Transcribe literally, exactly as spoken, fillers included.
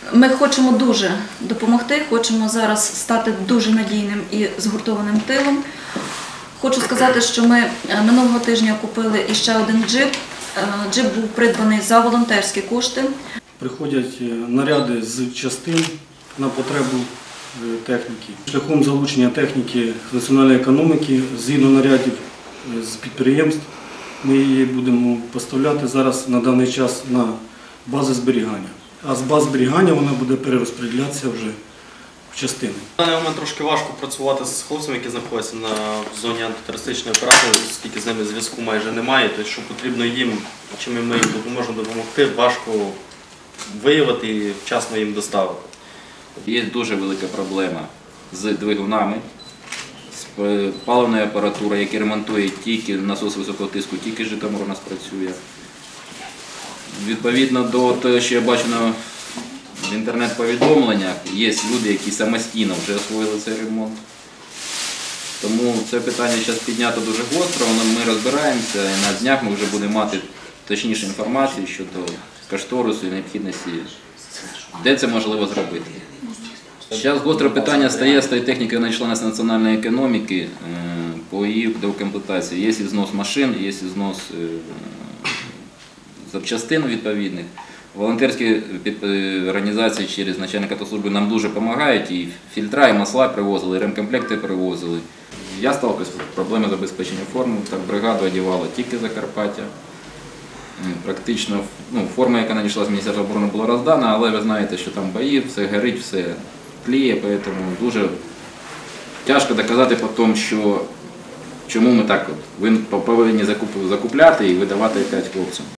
Ми хочемо дуже допомогти, хочемо зараз стати дуже надійним і згуртованим тилом. Хочу сказати, що ми минулого тижня купили іще один джип. Джип був придбаний за волонтерські кошти. Приходять наряди з частин на потребу техніки. Шляхом залучення техніки з національної економіки, згідно нарядів з підприємств, ми її будемо поставляти зараз на даний час на бази зберігання. А з баз зберігання вона буде перерозподілятися вже в частини. На даний момент трошки важко працювати з хлопцями, які знаходяться на зоні антитерористичної операції, оскільки з ними зв'язку майже немає. Тобто, що потрібно їм, чим ми їм допоможемо допомогти, важко виявити і вчасно їм доставити. Є дуже велика проблема з двигунами, з паливною апаратурою, які ремонтують тільки насос високого тиску, тільки Житомир у нас працює. Відповідно до того, що я бачу на в інтернет-повідомленнях, є люди, які самостійно вже освоїли цей ремонт. Тому це питання зараз піднято дуже гостро, ми розбираємося і на днях ми вже будемо мати точнішу інформацію щодо кошторису і необхідності, де це можливо зробити. Зараз гостре питання стає з тією технікою, яка надійшла з національної економіки по її доукомплектації. Є знос машин, є знос запчастин відповідних. Волонтерські організації через начальника автослужби нам дуже допомагають, і фільтра, і масла привозили, і ремкомплекти привозили. Я сталкивався з проблемою забезпечення форми, так бригаду одягала тільки Закарпаття. Практично ну, форма, яка надійшла з Міністерства оборони, була роздана, але ви знаєте, що там бої, все горить, все тліє, тому дуже тяжко доказати потім, що чому ми так от, ви повинні закупляти і видавати п'ять хлопцям.